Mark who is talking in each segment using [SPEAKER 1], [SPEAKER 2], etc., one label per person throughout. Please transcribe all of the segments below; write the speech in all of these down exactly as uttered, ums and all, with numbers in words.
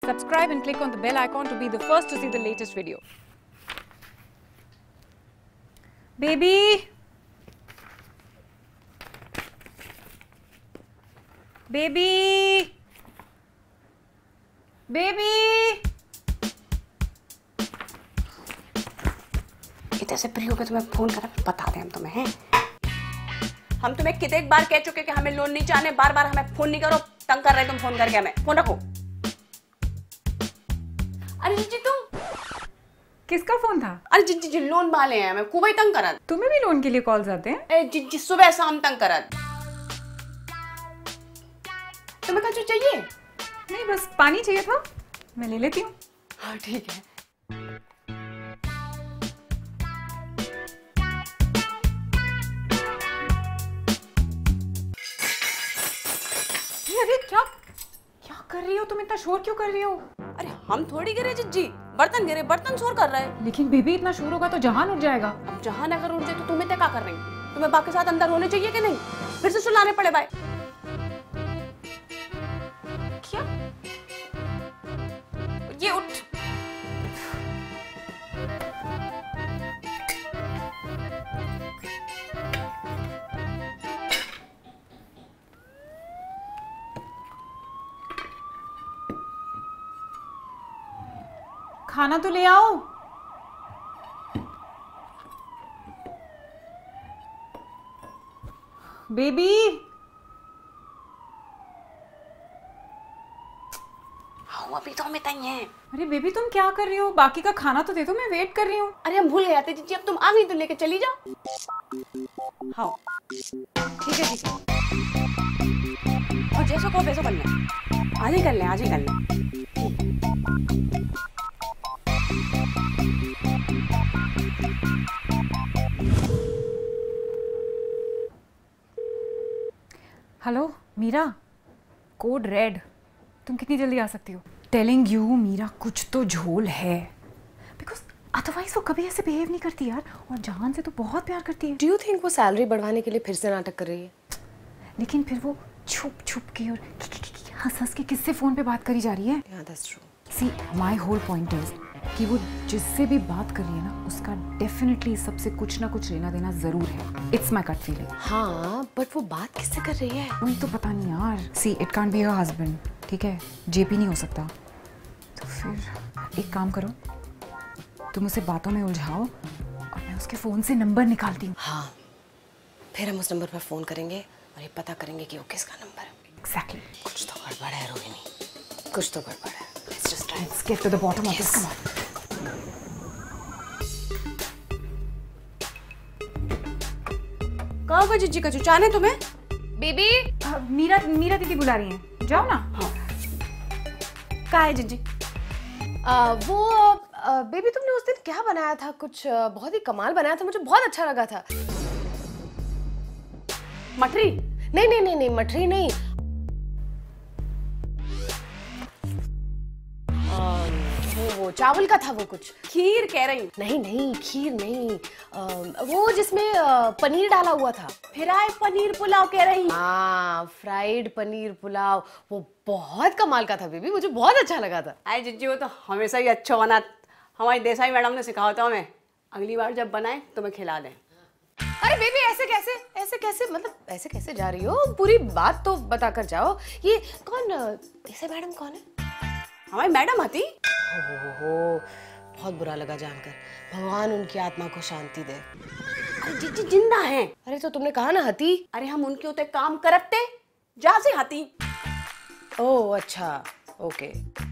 [SPEAKER 1] Subscribe and click on the bell icon to be the first to see the latest video. Baby! Baby! Baby!
[SPEAKER 2] इतने से प्रियो के तुम्हें phone करा बता दें हम तुम्हें हैं। हम तुम्हें कितने एक बार कह चुके कि हमें लोन नहीं चाहने, बार बार हमें फोन नहीं करो, तंग कर रहे तुम फोन करके हमें। फोन रखो। अरे जीजी तुम
[SPEAKER 1] किसका फोन था?
[SPEAKER 2] अरे जीजी जी लोन वाले हैं, हमें खूब ही तंग करा।
[SPEAKER 1] तुम्हें भी लोन के लिए कॉल्स आते हैं?
[SPEAKER 2] अरे जीजी सुबह शाम तंग करा। तुम्हें कुछ चाहिए?
[SPEAKER 1] नहीं, बस पानी चाहिए था, मैं ले लेती हूँ।
[SPEAKER 2] हाँ ठीक है।
[SPEAKER 1] अरे क्या क्या कर रही हो तुम? इतना शोर क्यों कर रही हो?
[SPEAKER 2] अरे हम थोड़ी गिरे जिज्जी, बर्तन गिरे, बर्तन शोर कर रहा है।
[SPEAKER 1] लेकिन बेबी इतना शोर होगा तो जहान उठ जाएगा।
[SPEAKER 2] अब जहान अगर उठ जाए तो तुम्हें क्या कर रही? तुम्हें बाप के साथ अंदर होने चाहिए कि नहीं? फिर से सुलाने पड़े भाई। क्या ये उठ।
[SPEAKER 1] खाना तो ले आओ। बेबी
[SPEAKER 2] हाँ अभी तो हमें तय है।
[SPEAKER 1] अरे बेबी तुम क्या कर रही हो? बाकी का खाना तो दे दो, मैं वेट कर रही हूँ।
[SPEAKER 2] अरे हम भूल गए थे जीजी, अब तुम आ गई तो लेके चली जाओ। हाँ ठीक है जीजी, और जैसे को वैसे कर लें, आज ही कर लें, आज ही कर लें।
[SPEAKER 1] हेलो मीरा, कोड रेड, तुम कितनी जल्दी आ सकती हो? टेलिंग यू मीरा, कुछ तो झोल है, बिकॉज अदरवाइज वो कभी ऐसे बिहेव नहीं करती यार, और जहान से तो बहुत प्यार करती है।
[SPEAKER 3] डू यू थिंक वो सैलरी बढ़वाने के लिए फिर से नाटक कर रही है?
[SPEAKER 1] लेकिन फिर वो छुप छुप के और हंस हंस के किससे फोन पे बात करी जा रही है?
[SPEAKER 3] Yeah, that's true.
[SPEAKER 1] See my whole point is कि वो जिससे भी बात कर रही है ना, उसका डेफिनेटली सबसे कुछ ना कुछ लेना देना जरूर है। It's my cut feeling.
[SPEAKER 3] हाँ बट वो बात किससे कर रही है?
[SPEAKER 1] वही तो पता नहीं यार। See it can't be your husband, ठीक है? जेपी नहीं हो सकता। तो फिर एक काम करो, तुम उसे बातों में उलझाओ और मैं उसके फोन से नंबर निकालती हूँ।
[SPEAKER 3] हाँ फिर हम उस नंबर पर फोन करेंगे और ये पता करेंगे कि वो किसका नंबर है।
[SPEAKER 1] Exactly.
[SPEAKER 3] कुछ तो गड़बड़ है रोहिणी, कुछ तो गड़बड़ है। Let's just try.
[SPEAKER 1] Let's get to the bottom of this. Come on.
[SPEAKER 2] कहाँ गए जीजी? का चाने तुम्हें?
[SPEAKER 3] बेबी
[SPEAKER 1] uh, मीरा मीरा दीदी बुला रही हैं, जाओ ना।
[SPEAKER 2] हाँ कहाँ है जीजी?
[SPEAKER 3] uh, वो बेबी uh, तुमने उस दिन क्या बनाया था? कुछ uh, बहुत ही कमाल बनाया था, मुझे बहुत अच्छा लगा था।
[SPEAKER 2] मठरी?
[SPEAKER 3] नहीं नहीं नहीं नहीं मठरी नहीं, वो वो चावल का था, वो कुछ
[SPEAKER 2] खीर कह रही?
[SPEAKER 3] नहीं नहीं खीर नहीं, आ, वो जिसमें आ, पनीर डाला हुआ था।
[SPEAKER 2] फ्राई पनीर पुलाव कह रही?
[SPEAKER 3] हाँ फ्राइड पनीर पुलाव, वो बहुत कमाल का था बेबी, मुझे बहुत अच्छा लगा था।
[SPEAKER 2] अरे जीजी वो तो हमेशा ही अच्छा बना, हमारी देसाई मैडम ने सिखाया था हमें, अगली बार जब बनाए तो मैं खिला दें।
[SPEAKER 3] अरे बेबी ऐसे कैसे ऐसे कैसे मतलब ऐसे कैसे जा रही हो? पूरी बात तो बता कर जाओ। ये कौन देसाई मैडम कौन है?
[SPEAKER 2] हमारी मैडम आती।
[SPEAKER 3] ओहो बहुत बुरा लगा जानकर, भगवान उनकी आत्मा को शांति दे।
[SPEAKER 2] अरे जीजी जिंदा है।
[SPEAKER 3] अरे तो तुमने कहा ना हती?
[SPEAKER 2] अरे हम उनके होते काम करते जा से हाथी।
[SPEAKER 3] ओह अच्छा ओके।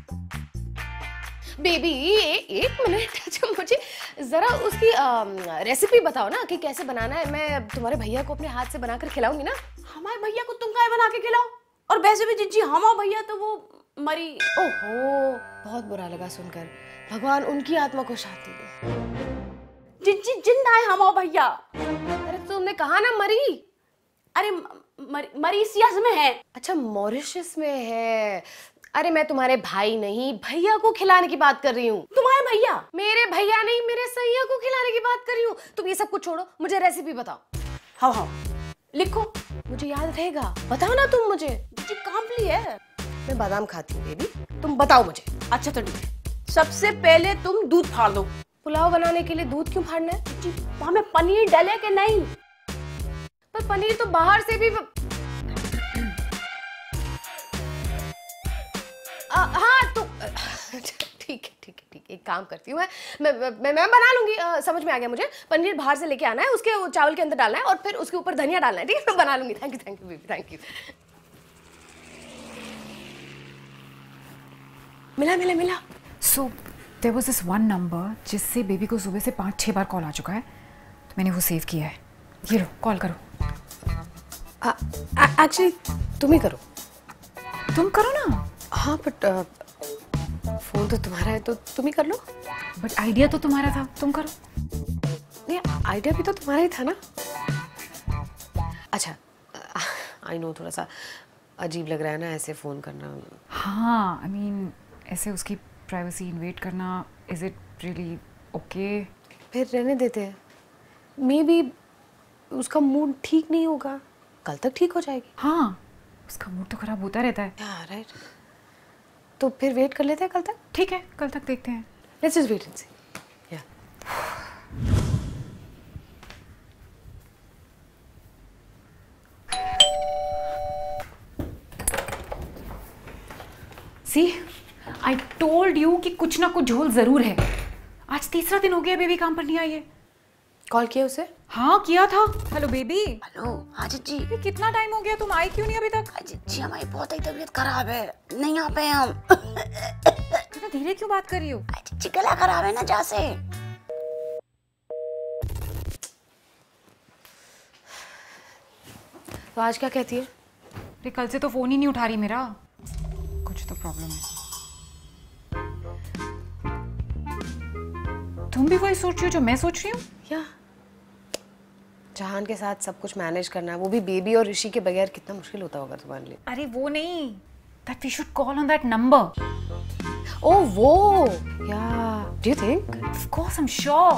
[SPEAKER 3] बेबी एक मिनट, अच्छा मुझे जरा उसकी रेसिपी बताओ ना कि कैसे बनाना है। मैं तुम्हारे भैया को अपने हाथ से बनाकर खिलाऊंगी ना।
[SPEAKER 2] हमारे भैया को तुम क्या बना के खिलाओ? और वैसे भी जीजी हमारा भैया तो वो मरी।
[SPEAKER 3] ओहो बहुत बुरा लगा सुनकर, भगवान उनकी आत्मा को शांति दे।
[SPEAKER 2] जीजी जिंदा है हमारा भैया।
[SPEAKER 3] अरे तुमने कहा ना मरी?
[SPEAKER 2] अरे मरीशियस में है।
[SPEAKER 3] अच्छा मॉरिशस में है। अरे मैं तुम्हारे भाई नहीं भैया को खिलाने की बात कर रही हूँ।
[SPEAKER 2] तुम्हारे भैया?
[SPEAKER 3] मेरे भैया नहीं, मेरे सैया को खिलाने की बात कर रही हूँ। तुम ये सब कुछ छोड़ो, मुझे रेसिपी बताओ।
[SPEAKER 2] हाँ हाँ लिखो,
[SPEAKER 3] मुझे याद रहेगा। बताओ ना तुम मुझे।
[SPEAKER 2] जी कांपली है।
[SPEAKER 3] मैं बादाम खाती हूँ बेबी, तुम बताओ मुझे।
[SPEAKER 2] अच्छा तो ठीक है, सबसे पहले तुम दूध फाड़ दो।
[SPEAKER 3] पुलाव बनाने के लिए दूध क्यों फाड़ना है?
[SPEAKER 2] जी, वहां में पनीर डले कि नहीं?
[SPEAKER 3] पर पनीर तो बाहर से भी आ, हाँ तो ठीक है ठीक है ठीक है, एक काम करती हूँ मैं मैं मैं, मैं बना लूंगी। आ, समझ में आ गया मुझे। पनीर बाहर से लेके आना है, उसके वो चावल के अंदर डालना है और फिर उसके ऊपर धनिया डालना है। ठीक है, मैं बना लूंगी। Thank you thank you baby, thank you. मिला मिला मिला।
[SPEAKER 1] So there was this one number जिससे बेबी को सुबह से पाँच छः बार कॉल आ चुका है, तो मैंने वो सेव किया है। ये लो, कॉल करो।
[SPEAKER 3] एक्चुअली तुम ही करो।
[SPEAKER 1] तुम करो ना।
[SPEAKER 3] हाँ बट फोन तो तुम्हारा है तो तुम ही कर लो।
[SPEAKER 1] बट आइडिया तो तुम्हारा था, तुम करो।
[SPEAKER 3] नहीं, आइडिया भी तो तुम्हारा ही था ना। अच्छा आई नो, थोड़ा सा अजीब लग रहा है ना ऐसे फोन करना।
[SPEAKER 1] हाँ आई मीन ऐसे उसकी प्राइवेसी इन्वेट करना, इज इट रियली ओके?
[SPEAKER 3] फिर रहने देते हैं, मे बी उसका मूड ठीक नहीं होगा, कल तक ठीक हो जाएगी।
[SPEAKER 1] हाँ उसका मूड तो खराब होता रहता है।
[SPEAKER 3] हाँ राइट, तो फिर वेट कर लेते हैं कल तक।
[SPEAKER 1] ठीक है, कल तक देखते हैं।
[SPEAKER 3] Let's just wait and see. या
[SPEAKER 1] सी आई टोल्ड यू कि कुछ ना कुछ झोल जरूर है। आज तीसरा दिन हो गया बेबी काम पर नहीं आई है।
[SPEAKER 3] कॉल किया उसे?
[SPEAKER 1] हाँ किया था। Hello baby.
[SPEAKER 2] हेलो। हाँ जीजी।
[SPEAKER 1] ये कितना टाइम हो गया, तुम आई क्यों नहीं अभी तक?
[SPEAKER 2] जीजी हमारी बहुत ही तबीयत खराब है, नहीं आ पाए हम।
[SPEAKER 1] इतना धीरे क्यों बात कर रही हो?
[SPEAKER 2] जीजी गला खराब है ना जैसे।
[SPEAKER 3] तो आज क्या कहती है?
[SPEAKER 1] अरे कल से तो फोन ही नहीं उठा रही मेरा, कुछ तो प्रॉब्लम है। तुम भी वही सोच रही हो जो मैं सोच रही हूँ?
[SPEAKER 3] या जहान के साथ सब कुछ मैनेज करना, वो भी बेबी और ऋषि के बगैर, कितना मुश्किल होता होगा तुम्हारे लिए।
[SPEAKER 1] अरे वो नहीं, that we should call on that number.
[SPEAKER 3] Oh वो, या do you think?
[SPEAKER 1] Of course I am sure.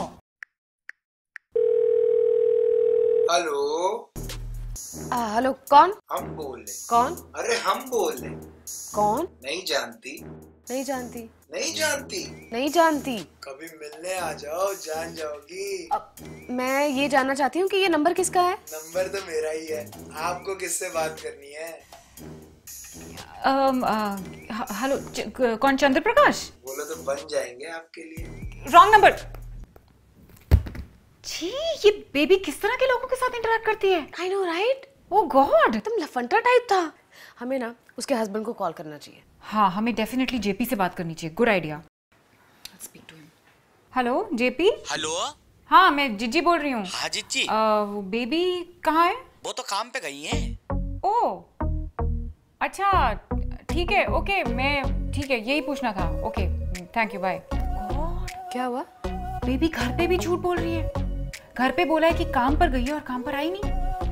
[SPEAKER 4] Hello.
[SPEAKER 3] Hello कौन?
[SPEAKER 4] हम बोल रहे।
[SPEAKER 3] कौन?
[SPEAKER 4] अरे हम बोल रहे।
[SPEAKER 3] कौन?
[SPEAKER 4] नहीं जानती?
[SPEAKER 3] नहीं जानती।
[SPEAKER 4] नहीं जानती?
[SPEAKER 3] नहीं जानती।
[SPEAKER 4] कभी मिलने आ जाओ, जान जाओगी।
[SPEAKER 3] अब मैं ये जानना चाहती हूँ कि ये नंबर किसका है?
[SPEAKER 4] नंबर तो मेरा ही है, आपको किससे बात करनी है?
[SPEAKER 1] um, uh, हेलो च- कौन? चंद्र प्रकाश?
[SPEAKER 4] बोलो तो बन जाएंगे आपके लिए।
[SPEAKER 1] Wrong number. जी ये बेबी किस तरह के लोगों के साथ इंटरेक्ट करती है?
[SPEAKER 3] I know right.
[SPEAKER 1] Oh god,
[SPEAKER 3] तुम लफंटा टाइप था। हमें ना उसके हस्बैंड को कॉल करना चाहिए।
[SPEAKER 1] हाँ हमें डेफिनेटली जेपी से बात करनी चाहिए। Good idea. Speak to him. Hello JP.
[SPEAKER 5] Hello.
[SPEAKER 1] हाँ मैं जिज्जी बोल रही हूँ।
[SPEAKER 5] हाँ जीजी।
[SPEAKER 1] वो बेबी कहाँ है?
[SPEAKER 5] वो तो काम पे गई हैं।
[SPEAKER 1] ओह अच्छा ठीक है, ओके मैं ठीक है यही पूछना था। Okay thank you, bye.
[SPEAKER 3] क्या हुआ?
[SPEAKER 1] बेबी घर पे भी झूठ बोल रही है। घर पे बोला है कि काम पर गई है और काम पर आई नहीं।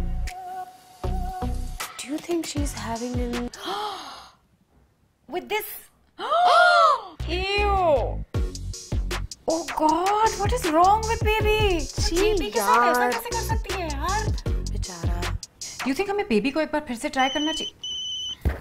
[SPEAKER 3] Do you think she's having an...
[SPEAKER 1] With this? Ew! Oh God, what is wrong with baby? Baby के साथ ऐसा कैसे कर सकती है यार?
[SPEAKER 3] बेचारा।
[SPEAKER 1] Do you think हमें बेबी को एक बार फिर से ट्राई करना चाहिए?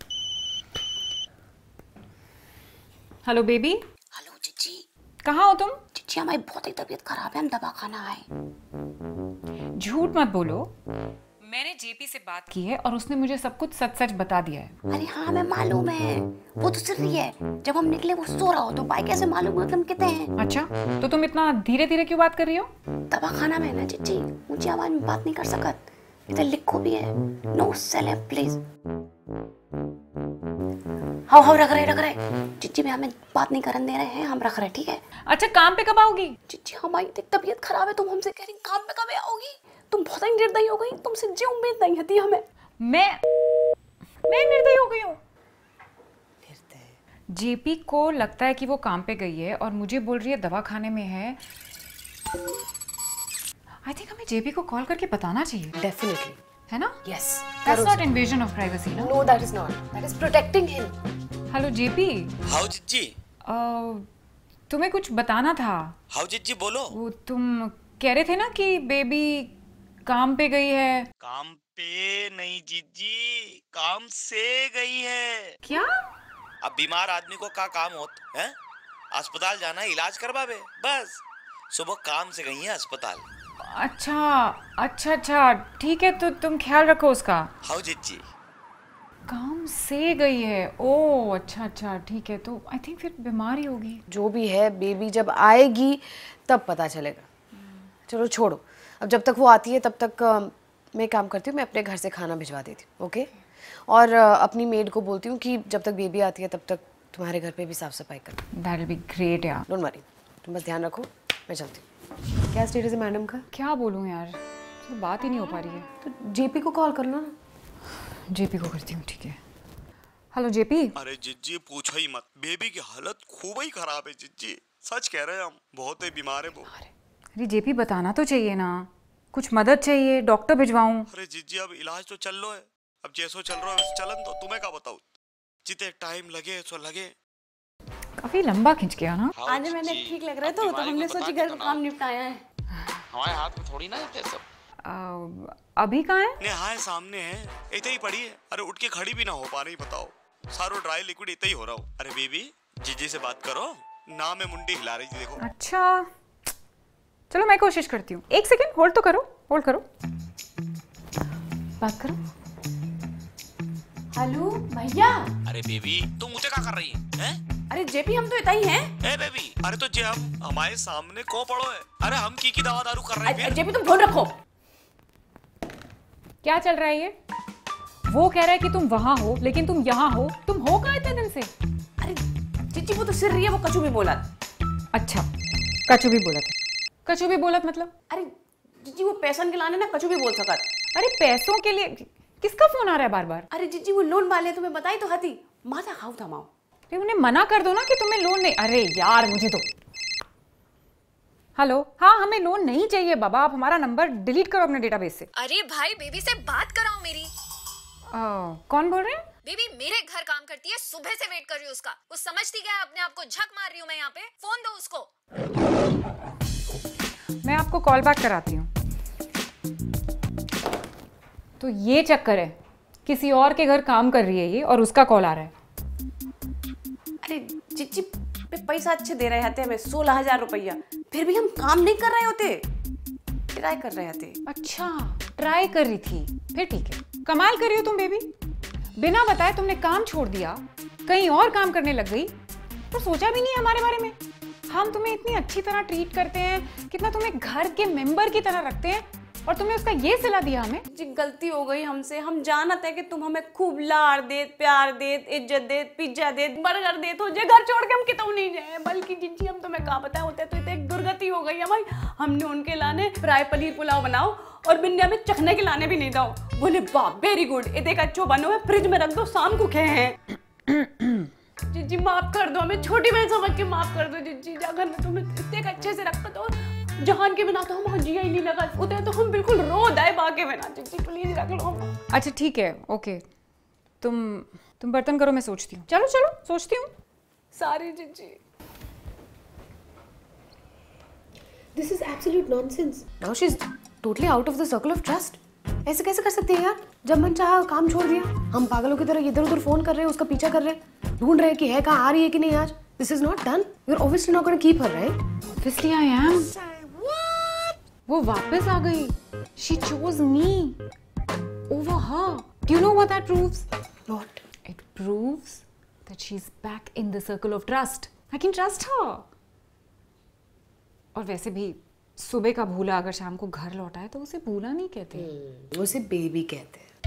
[SPEAKER 1] Hello baby.
[SPEAKER 2] हेलो जीजी।
[SPEAKER 1] कहाँ हो तुम?
[SPEAKER 2] जीजी हमारी बहुत ही तबीयत खराब है, हम दवा खाना आए।
[SPEAKER 1] झूठ मत बोलो। मैंने जेपी से बात की है और उसने मुझे सब कुछ सच सच बता दिया है।
[SPEAKER 2] अरे हाँ हमें मालूम है, वो तो सिर्फ है। जब हम निकले वो सो रहा हो तो भाई कैसे मालूम हुआ कि हम कितने हैं?
[SPEAKER 1] अच्छा तो तुम इतना धीरे धीरे क्यों बात कर रही हो?
[SPEAKER 2] दवा खाना में ना जीजी, ऊंची आवाज में बात नहीं कर सकत। इधर लिखो भी है, नो सेलेब प्लीज। हाँ हाँ रख रहे रख रहे जीजी भी हमें बात नहीं करने दे रहे हैं, हम रख रहे ठीक है।
[SPEAKER 1] अच्छा काम पे कब आओगी?
[SPEAKER 2] जीजी हमारी तबीयत खराब है, तुम हमसे कह रही काम पे कब आओगी? तुम बहुत ही निर्दयी हो गई, तुमसे जो उम्मीद नहीं थी हमें।
[SPEAKER 1] मैं मैं निर्दयी हो गई हूँ? जेपी को लगता है कि वो काम पे गई है और मुझे बोल रही है दवा खाने में है। आई थिंक हमें जेपी को कॉल करके बताना चाहिए।
[SPEAKER 3] Definitely.
[SPEAKER 1] है ना?
[SPEAKER 3] Yes.
[SPEAKER 1] That's not invasion of privacy, ना?
[SPEAKER 3] No, that is not. That is protecting him.
[SPEAKER 1] Hello JP.
[SPEAKER 5] How जीजी।
[SPEAKER 1] तुम्हें कुछ बताना था।
[SPEAKER 5] हाउ जीजी बोलो।
[SPEAKER 1] वो तुम कह रहे थे ना कि बेबी काम पे गई है।
[SPEAKER 5] काम पे नहीं जीजी, काम से गई है।
[SPEAKER 1] क्या?
[SPEAKER 5] अब बीमार आदमी को का काम होत है? अस्पताल जाना है, इलाज करवावे बस। सुबह काम से गई है अस्पताल।
[SPEAKER 1] अच्छा अच्छा अच्छा ठीक है, तो तुम ख्याल रखो उसका।
[SPEAKER 5] हाउ जिज्जी?
[SPEAKER 1] काम से गई है? ओह अच्छा अच्छा ठीक है, तो आई थिंक फिर बीमार ही होगी।
[SPEAKER 3] जो भी है, बेबी जब आएगी तब पता चलेगा। चलो छोड़ो, अब जब तक वो आती है तब तक अ, मैं काम करती हूँ, मैं अपने घर से खाना भिजवा देती हूँ, ओके? और अ, अपनी मेड को बोलती हूँ कि जब तक बेबी आती है तब तक तुम्हारे घर पे भी साफ सफाई कर।
[SPEAKER 1] दैट विल बी ग्रेट यार।
[SPEAKER 3] डोंट वरी, तुम बस ध्यान रखो, मैं चलती हूँ। क्या स्टेटस है मैडम का?
[SPEAKER 1] क्या बोलूँ यार, तो बात ही नहीं हो पा रही है।
[SPEAKER 3] तो जेपी को कॉल कर लो ना।
[SPEAKER 1] जेपी को करती हूँ, ठीक है। हेलो जेपी।
[SPEAKER 6] अरे जिज्जी पूछो ही मत, बेबी की हालत खूब ही खराब है जिज्जी, सच कह रहे हैं हम, बहुत ही बीमार है वो।
[SPEAKER 1] अरे जेपी बताना तो चाहिए ना, कुछ मदद चाहिए, डॉक्टर भिजवाऊं?
[SPEAKER 6] अरे जिज्जी अब इलाज तो चल रहा है, अब जैसो चल रहा है चलन, तो तुम्हें क्या बताऊं, जितने टाइम लगे सो लगे।
[SPEAKER 1] काफी लंबा खिंच गया ना।
[SPEAKER 2] आज मैंने ठीक लग रहा है तो, तो हमने सोची घर का काम निपटाया है।
[SPEAKER 5] हमारे हाथ में थोड़ी ना रहते सब।
[SPEAKER 1] आ, अभी कहाँ है?
[SPEAKER 6] नेहाए सामने है, इतने ही पड़ी है। अरे उठ के खड़ी भी ना हो पा रही, बताओ, सारो ड्राई लिक्विड इतना ही हो रहा हो। अरे बेबी जीजी से बात करो ना, मैं मुंडी हिला रही थी देखो।
[SPEAKER 1] अच्छा चलो मैं कोशिश करती हूँ, एक सेकेंड होल्ड तो करो, होल्ड करो, बात करो।
[SPEAKER 2] हेलो भैया।
[SPEAKER 5] अरे बेबी तुम मुझे क्या कर रही है, हैं?
[SPEAKER 2] अरे जेपी हम तो इतना ही हैं।
[SPEAKER 6] ए बेबी, अरे तो जे हम हमारे सामने को पड़ो है। अरे हम की की दवा दारू कर रहे हैं।
[SPEAKER 2] जेपी तुम फोन रखो।
[SPEAKER 1] क्या चल रहा है ये? वो कह रहा है कि तुम वहां हो लेकिन तुम यहाँ हो, तुम हो कहाँ इतने दिन से?
[SPEAKER 2] अरे जीजी वो तो सिर रही है, वो कचू भी बोला।
[SPEAKER 1] अच्छा कचू भी बोला था? कचू भी बोलत मतलब?
[SPEAKER 2] अरे जीजी वो पैसन के लाने ना कचू भी बोल सकत।
[SPEAKER 1] अरे पैसों के लिए किसका फोन आ रहा है बार बार?
[SPEAKER 2] अरे जीजी वो लोन वाले तुम्हें बताई तो हती, माथा खाओ थमाओ।
[SPEAKER 1] अरे उन्हें मना कर दो ना कि तुम्हें लोन नहीं। अरे यार मुझे तो। हेलो, हाँ हमें लोन नहीं चाहिए बाबा, आप हमारा नंबर डिलीट करो अपने डेटाबेस से।
[SPEAKER 7] अरे भाई बेबी से बात कराओ मेरी।
[SPEAKER 1] आ, कौन बोल रहे हैं?
[SPEAKER 7] बेबी मेरे घर काम करती है, सुबह से वेट कर रही हूँ उसका। वो समझती क्या है अपने आप को, झक मार रही हूँ मैं यहाँ पे। फोन दो उसको।
[SPEAKER 1] मैं आपको कॉल बैक कराती हूँ। तो ये चक्कर है, किसी और के घर काम कर रही है ये और उसका कॉल आ रहा है।
[SPEAKER 2] अरे जीजी पे पैसा अच्छे दे रहे थे हमें, सोलह हजार रुपया, फिर भी हम काम नहीं कर रहे होते, ट्राई कर रहे थे।
[SPEAKER 1] अच्छा ट्राई कर रही थी, फिर ठीक है। कमाल कर रही हो तुम बेबी, बिना बताए तुमने काम छोड़ दिया, कहीं और काम करने लग गई, तो सोचा भी नहीं हमारे बारे में। हम तुम्हें इतनी अच्छी तरह ट्रीट करते हैं, कितना तुम्हें घर के मेंबर की तरह रखते हैं, और तुमने उसका ये सिला दिया हमें।
[SPEAKER 2] जी गलती हो गई हमसे, हम जानते हैं कि तुम हमें खूब लाड़ देत, प्यार देत, इज्जत देत, पिज्जा देत, बर्गर देत हो, जे घर छोड़ के हम कितों नहीं जाए। बल्कि जिज्जी हम तुम्हें कहा बताए होते तो एक दुर्गति हो गई हमारी। हमने उनके लाने फ्राई पनीर पुलाव बनाओ और बिंदिया में चखने के लाने भी नहीं दो। बोले बाप वेरी गुड, ये देख अच्छो बनो है, फ्रिज में रख दो, शाम को खाए हैं। जिज्जी माफ कर दो हमें, छोटी बहन समझ के माफ कर दो जिज्जी। अगर मैं तुम्हें इतने अच्छे से रखता तो जहान के बिना तो हम जिया ही नहीं लगा उतने, तो हम बिल्कुल रो दाए बाके बिना। जिज्जी प्लीज रख लो।
[SPEAKER 1] अच्छा ठीक है, ओके, तुम तुम बर्तन करो, मैं सोचती हूँ। चलो चलो सोचती हूँ।
[SPEAKER 2] सारी जिज्जी।
[SPEAKER 3] This is absolute nonsense. Now she's totally out of the circle of trust. ऐसे कैसे कर सकते हैं यार? जब मन चाहा काम छोड़ दिया, हम पागलों की तरह इधर उधर फोन कर रहे हैं, उसका पीछा कर रहे हैं, ढूंढ रहे हैं कि है कहाँ, आ रही है कि नहीं आज। This is not done. You're obviously not going to keep her, right?
[SPEAKER 1] Obviously I am. वो वापस आ गई। She chose me over her. Do you know what that proves?
[SPEAKER 3] What?
[SPEAKER 1] It proves that she's back in the circle of trust. I can trust her. और वैसे भी सुबह का भूला अगर शाम को घर लौटा है तो उसे भूला नहीं कहते।
[SPEAKER 3] hmm, उसे बेबी कहते हैं।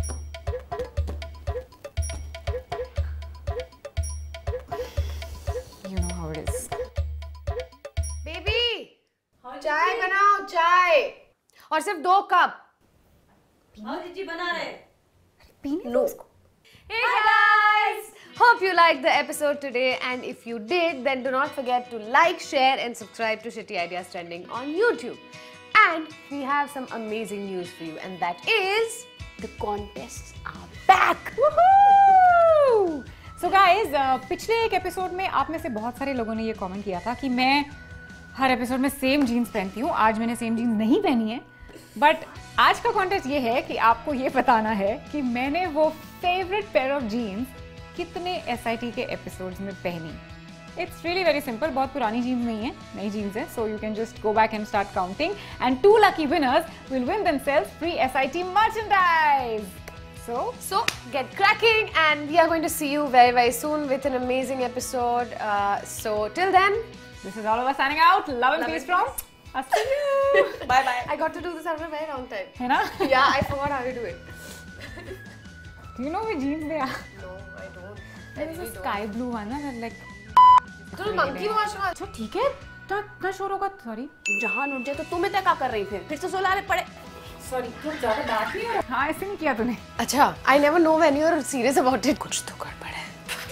[SPEAKER 1] You know how it is.
[SPEAKER 3] Baby चाय बनाओ, चाय, और सिर्फ दो कप।
[SPEAKER 2] हाँ जीजी बना रहे।
[SPEAKER 1] पीने दो उसको।
[SPEAKER 3] Hey guys! Hope you liked the episode today, and if you did, then do not forget to like, share and subscribe to Shitty Ideas Trending on YouTube. And we have some amazing news for you, and that is the contests are back!
[SPEAKER 1] Woohoo! So guys, uh, पिछले एक episode में आप में से बहुत सारे लोगों ने ये कमेंट किया था कि मैं हर एपिसोड में सेम जीन्स पहनती हूँ। आज मैंने सेम जीन्स नहीं पहनी है, बट आज का कॉन्टेस्ट ये है कि आपको ये बताना है कि मैंने वो फेवरेट पेयर ऑफ जीन्स कितने एस आई टी के एपिसोड्स में पहनी? इट्स रियली वेरी सिंपल, बहुत पुरानी जीन्स नहीं है, नई जीन्स है, so you can just go back and start counting and two lucky winners will win themselves free S I T merchandise. So,
[SPEAKER 3] so get cracking, and we are going to see you very very soon with an amazing episode. Uh, so till then,
[SPEAKER 1] this is all of us signing out. Love and peace from us to you.
[SPEAKER 3] bye bye. I got to do this after a very long time.
[SPEAKER 1] है ना?
[SPEAKER 3] Yeah, I forgot how to do it.
[SPEAKER 1] Do you know which jeans they are?
[SPEAKER 3] No, I don't.
[SPEAKER 1] There is a sky blue one, na, that like.
[SPEAKER 3] तो monkey wash वाला.
[SPEAKER 1] अच्छा ठीक है, ना शोर होगा, sorry.
[SPEAKER 2] जहान उठ जाए तो तुम्हें तय क्या कर रही फिर फिर से सुलाने पड़े.
[SPEAKER 1] Sorry, तुम ज़्यादा बात नहीं हो. हाँ ऐसे नहीं किया तूने.
[SPEAKER 3] अच्छा, I never know when you're serious about it. कुछ तो गड़बड़ है.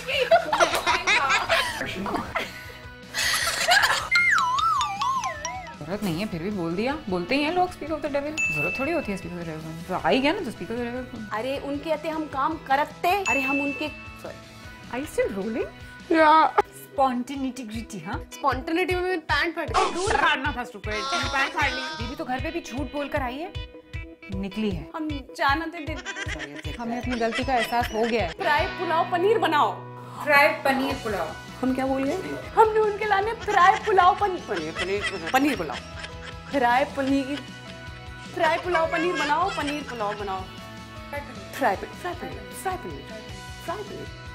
[SPEAKER 1] जरूरत नहीं है, फिर भी बोल दिया. बोलते ही हैं लोग स्पीक ऑफ द डेविल. जरूरत थोड़ी होती है स्पीक ऑफ द डेविल. तो आ ही गया ना तो स्पीक ऑफ द डेविल.
[SPEAKER 2] अरे उनके अते हम काम करते. अरे हम उनके
[SPEAKER 1] sorry. Are you still rolling?
[SPEAKER 3] Yeah.
[SPEAKER 1] Spontaneity, हाँ?
[SPEAKER 3] Spontaneity में मेरी पैंट फट गई.
[SPEAKER 1] दूर फाड़ना था stupid. तुमने पैंट फाड़ ली. दीदी तो घर पे भी झूठ बोल कर आई है. निकली है.
[SPEAKER 2] हम जानते थे.
[SPEAKER 1] हमें अपनी गलती का एहसास हो गया है.
[SPEAKER 2] फ्राई पुलाव पनीर बनाओ.
[SPEAKER 1] फ्राई पनीर पुलाव.
[SPEAKER 2] हम क्या बोल गए? हमने उनके लाने fry pulao paneer paneer paneer paneer pulao. Fry paneer fry pulao paneer बनाओ. पनीर पुलाव बनाओ. Fry paneer fry paneer fry paneer fry paneer